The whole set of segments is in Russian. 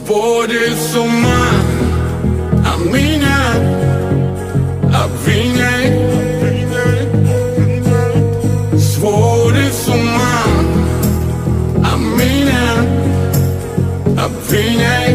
сводит с ума, а меня обвиняй. Сводит с ума, а меня обвиняй.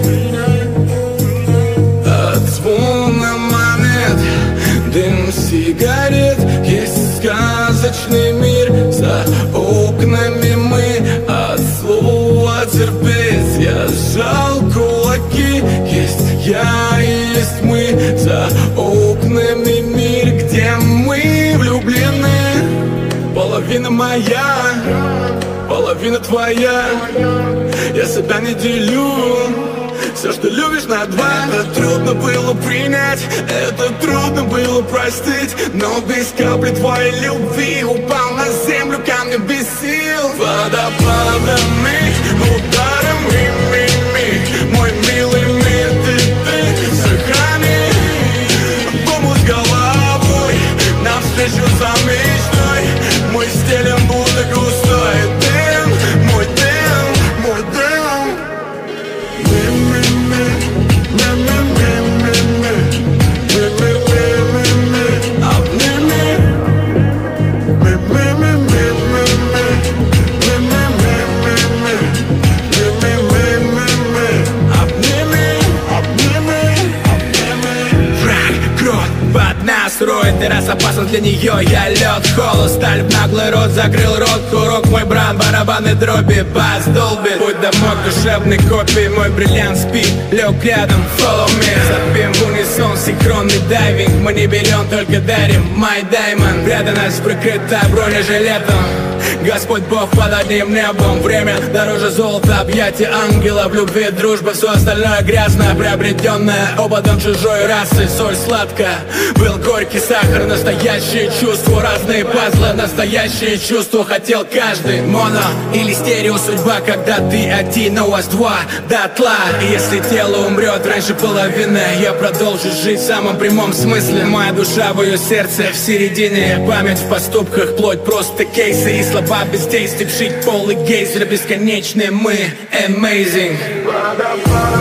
От звона монет, дым сигарет, есть сказочный мир. За окнами мы от слова терпеть. Я сжал кулаки, есть я и есть мы. За окнами мир, где мы влюблены. Половина моя, половина твоя. Я себя не делю, все, что любишь, на два. Это трудно было принять, это трудно было простить. Но без капли твоей любви упал на землю камнем без сил. Водопадами, ударами, мой милый мир, ты сохрани. Бомбу с головой, навстречу за мечтой. Мы стелем будто густой дым, мой дым, мой дым. Строит, ты раз опасен для нее. Я лед, холод, сталь в наглый рот. Закрыл рот, курок, мой бран, барабаны дроби, бас долбит. Путь домой к душевной копии. Мой бриллиант спит, лег рядом, follow me. Запьем в унисон, синхронный дайвинг. Мы не берем, только дарим, my diamond. Преданность прикрыта бронежилетом. Господь Бог под одним небом. Время дороже золота, объятия ангела. В любви, дружба, все остальное грязно, приобретенное опытом чужой расы. Соль сладкая, был горький сахар. Настоящие чувства, разные пазлы. Настоящие чувства хотел каждый. Моно или стерео судьба, когда ты один, но у вас два дотла. И если тело умрет раньше половины, я продолжу жить в самом прямом смысле. Моя душа в ее сердце в середине. Память в поступках, плоть просто кейсы. И слова без действий, жить полый гейзер. Бесконечные мы, amazing.